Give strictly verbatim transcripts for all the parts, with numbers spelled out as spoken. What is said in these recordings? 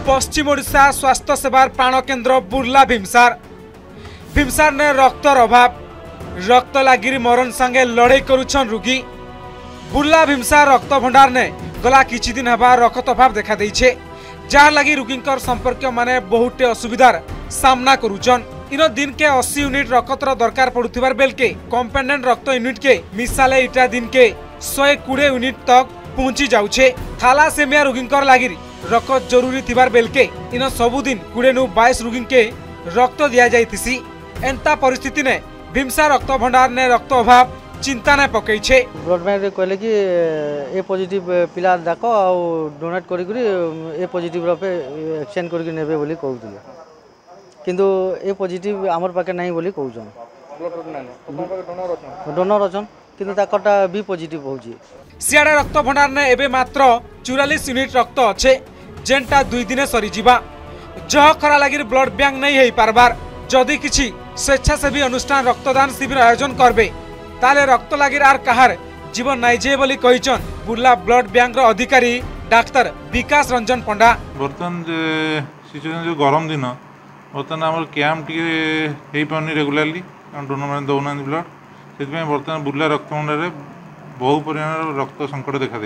पश्चिम ओडिशा स्वास्थ्य सेवार प्राण केन्द्र बुर्ला भीमसार भीमसार ने रक्तर अभाव रक्त लागिरी मरण संगे लड़ाई करुछन रोगी। बुर्ला भीमसार रक्त भंडार ने गला किछि दिन हबा रक्त अभाव देखा देइछे, जार लगी रोगींकर संपर्क माने बहुते असुविधार सामना करुछन। इन दिन के अस्सी यूनिट रक्तर दरकार पड़ुथिबार बेल के कंपेंडेंट रक्त यूनिट के मिसाले इटा दिन के सौ बीस यूनिट तक पहुंची जाउछे। थैलासेमिया रोगींकर लागि रक्त जरूरी थिबार बेल के इन सबुदिन बीस नु बाईस रोगी के रक्त दिया जाइथिसी। एंता परिस्थिति ने भीमसार रक्त भंडार ने रक्त अभाव चिंता ने पकईछे। ब्लड बैंक रे कहले कि ए पॉजिटिव पिला डाक आ डोनेट करी करी ए पॉजिटिव रपे एक्सचेंज करी नेबे बोली कहउतिले, किंतु ए पॉजिटिव हमर पाके नाही बोली कहउछन। ब्लड नाही अपन पाके डोनर अछन डोनर अछन किंतु ताकटा बी पॉजिटिव होउची। सियाडे रक्त भंडार ने एबे मात्र चौवालीस यूनिट रक्त अच्छे, जेनटा दुई दिने सरी जिबा। जह खरा लागि ब्लड बैंक नहीं हेई पारबार जदि किछि स्वेच्छासेवी अनुष्ठान रक्तदान शिविर आयोजन करबे ताले रक्त लागि आर कहार जीवन नाइ जे बोली कहिचन बुर्ला ब्लड बैंक रो अधिकारी डाक्टर विकास रंजन पंडा। बर्तन सिचुएशन जो गरम दिन बर्तन हमर कैंप टी हेई पानी रेगुलरली डोनर माने दउना ब्लड सेति बर्तन बुर्ला रक्त भंडार रे बहु परिमाण रक्त संकट देखा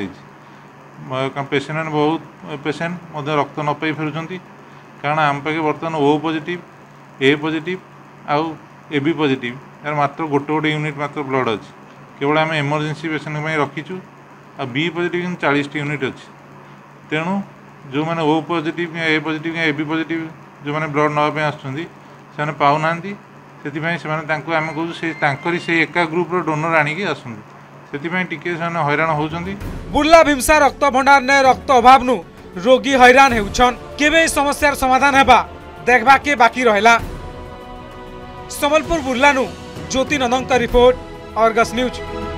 देइछि। पेशेंट बहुत पेशेंट मध्य रक्त न पाई फेरुचंती कारण आम पाखे बर्तमान ओ पॉजिटिव ए पॉजिटिव आउ ए बी पॉजिटिव यार मात्र गोटे गोटे यूनिट मात्र ब्लड अच्छी केवल आम इमरजेंसी पेशेंट रखीचु आ बी पॉजिटिव चालीस यूनिट अच्छी। तेणु जो मैंने O positive A positive A B positive जो मैंने ब्लड नापे आसुँच पाऊना से आम कहूँ से एका ग्रुप डोनर आणिकी आसुँ से हैरान होउछंती। बुर्ला भीमसा रक्त भंडार ने रक्त अभाव नु रोगी हैरान हेउछन। केबे समस्यार समाधान हेबा देखबा के बाकी रहला। संबलपुर बुर्ला नु ज्योति नंदन का रिपोर्ट, अर्गस न्यूज।